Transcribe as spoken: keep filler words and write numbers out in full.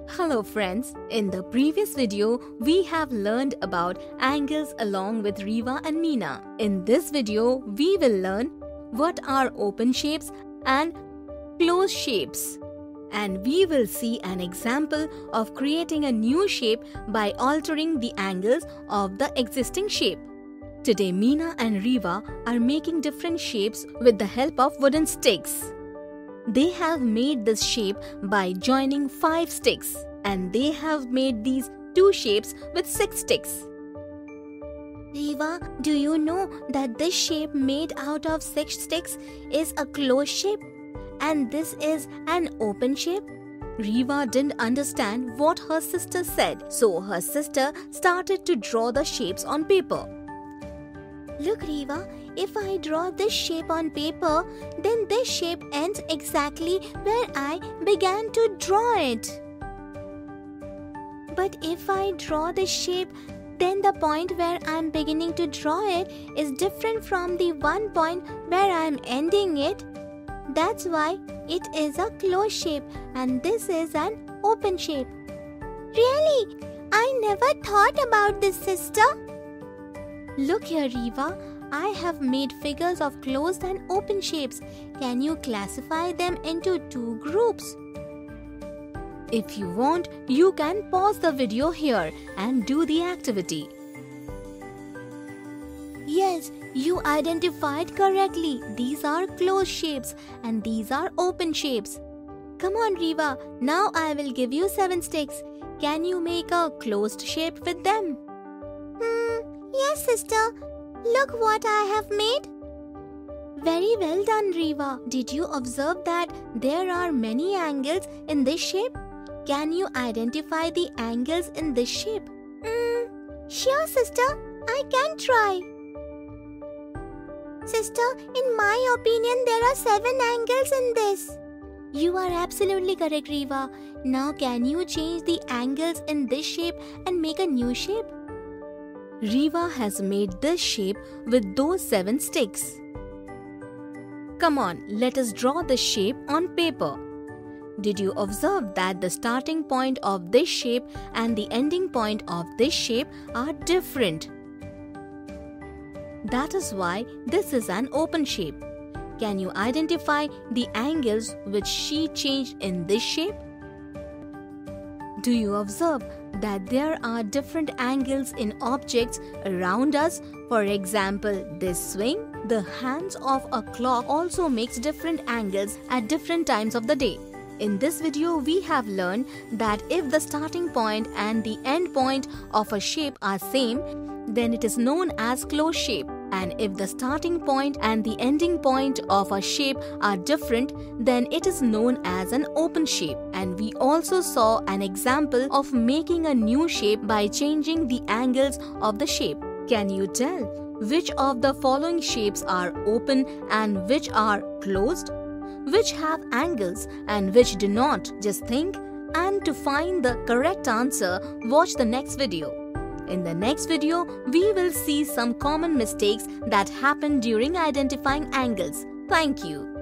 Hello friends, in the previous video, we have learned about angles along with Riva and Meena. In this video, we will learn what are open shapes and closed shapes. And we will see an example of creating a new shape by altering the angles of the existing shape. Today, Meena and Riva are making different shapes with the help of wooden sticks. They have made this shape by joining five sticks, and they have made these two shapes with six sticks. Riva, do you know that this shape made out of six sticks is a closed shape and this is an open shape? Riva didn't understand what her sister said, so her sister started to draw the shapes on paper. Look Riva, if I draw this shape on paper, then this shape ends exactly where I began to draw it. But if I draw this shape, then the point where I am beginning to draw it is different from the one point where I am ending it. That's why it is a closed shape and this is an open shape. Really? I never thought about this, sister. Look here, Riva. I have made figures of closed and open shapes. Can you classify them into two groups? If you want, you can pause the video here and do the activity. Yes, you identified correctly. These are closed shapes and these are open shapes. Come on, Riva. Now I will give you seven sticks. Can you make a closed shape with them? Hmm, yes, sister. Look what I have made. Very well done, Riva. Did you observe that there are many angles in this shape? Can you identify the angles in this shape? Hmm, sure, sister. I can try. Sister, in my opinion, there are seven angles in this. You are absolutely correct, Riva. Now can you change the angles in this shape and make a new shape? Riva has made this shape with those seven sticks. Come on, let us draw the shape on paper. Did you observe that the starting point of this shape and the ending point of this shape are different? That is why this is an open shape. Can you identify the angles which she changed in this shape? Do you observe that there are different angles in objects around us? For example, this swing, the hands of a clock also makes different angles at different times of the day. In this video, we have learned that if the starting point and the end point of a shape are same, then it is known as closed shape. And if the starting point and the ending point of a shape are different, then it is known as an open shape. And we also saw an example of making a new shape by changing the angles of the shape. Can you tell which of the following shapes are open and which are closed? Which have angles and which do not? Just think, and to find the correct answer, watch the next video. In the next video, we will see some common mistakes that happen during identifying angles. Thank you.